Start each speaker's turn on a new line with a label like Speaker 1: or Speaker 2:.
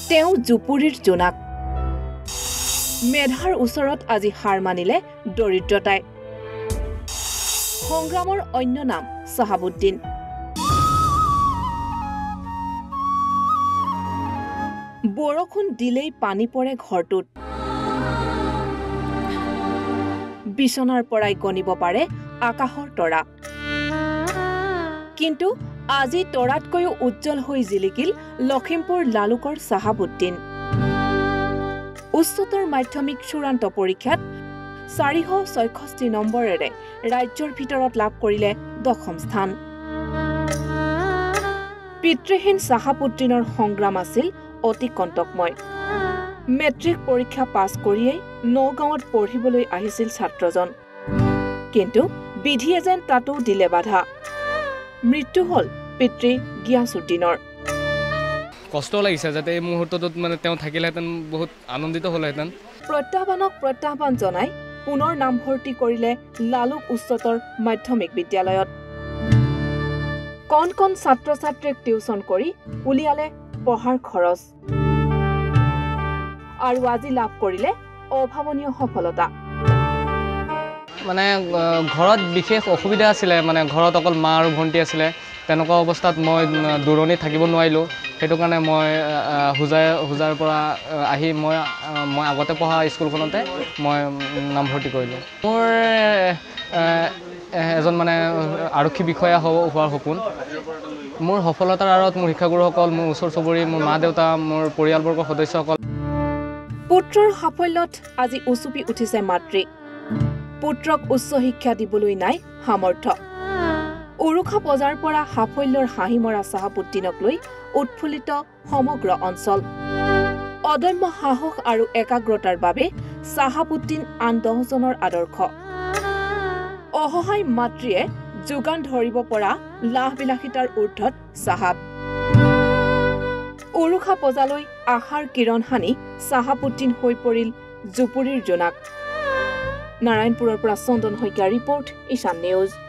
Speaker 1: তেওঁ জুপুৰীৰ জোনাক মেধাৰ ওচৰত আজি হাৰ মানিলে দৰিদ্ৰতাই সংগ্ৰামৰ অন্য নাম চাহাবুদ্দিন বৰষুণ দিলেই পানী পৰে ঘৰটোত বিছনাৰ পৰাই গণিব পাৰে আকাশৰ তৰা কিন্তু আজি তৰাতকৈও উজ্জ্বল হৈ জিলিকিল লখিমপুৰ লালুকৰ চাহাবুদ্দিন উচ্চতৰ মাধ্যমিক চূড়ান্ত পৰীক্ষাত 466 নম্বৰেৰে ৰাজ্যৰ ভিতৰত লাভ কৰিলে 10ম স্থান পিতৃহীন চাহাবুদ্দিনৰ সংগ্ৰাম আছিল অতি কণ্টকময় মেট্ৰিক পৰীক্ষা পাছ কৰিয়েই নগাঁৱত পঢ়িবলৈ আহিছিল ছাত্ৰজন কিন্তু বিধিয়ে যেন তাতো দিলে বাধা মৃত্যু হল পিতৃ গিয়াসুদ্দিনৰ
Speaker 2: কষ্ট লাগিছে যাতে এই মুহূৰ্তটোত মানে তেওঁ থাকিলেহেঁতেন বহুত আনন্দিত হ'লেহেঁতেন
Speaker 1: প্ৰত্যাহ্বানক প্ৰত্যাহ্বান জনাই পুনৰ নামভৰ্তি কৰিলে লালুক উচ্চতৰ মাধ্যমিক বিদ্যালয়ত কণ কণ ছাত্ৰ ছাত্ৰীক টিউচন কৰি উলিয়ালে পঢ়াৰ খৰচ আৰু আজি লাভ কৰিলে অভাৱনীয় সফলতা
Speaker 2: মানে ঘৰত বিশেষ অসুবিধা আছিলে মানে ঘৰত অকল মা আৰু ভণ্টি আছিলে তেনেকুৱা অৱস্থাত মই দূৰণিত থাকিব নোৱাৰিলোঁ সেইটো কাৰণে মই হোজাৰ পৰা আহি মই আগতে পঢ়া স্কুলখনতে মই নামভৰ্তি কৰিলোঁ মোৰ এজন মানে আৰক্ষী বিষয়া হোৱাৰ সপোন মোৰ সফলতাৰ আঁৰত মোৰ শিক্ষাগুৰুসকল মোৰ ওচৰ চুবুৰী মোৰ মা দেউতা মোৰ পৰিয়ালবৰ্গৰ সদস্যসকল
Speaker 1: পুত্ৰৰ সাফল্যত আজি উচুপি উঠিছে মাতৃ পুত্ৰক উচ্চ শিক্ষা দিবলৈ নাই সামৰ্থ্য উৰুখা বজাৰ পৰা সাফল্যৰ হাঁহি মৰা চাহাবুদ্দিনক লৈ উৎফুল্লিত সমগ্ৰ অঞ্চল অদম্য সাহস আৰু একাগ্ৰতাৰ বাবে চাহাবুদ্দিন আন 10 জনৰ আদৰ্শ অসহায় মাতৃয়ে যোগান ধৰিব পৰা লাহবিলাসিতাৰ ঊৰ্ধত চাহাব উৰুখা বজালৈ আশাৰ কিৰণ হানি চাহাবুদ্দিন হৈ পৰিল জুপুৰীৰ জোনাক নাৰায়ণপুৰৰ পৰা চন্দন শইকীয়া ৰিপৰ্ট ঈশান নিউজ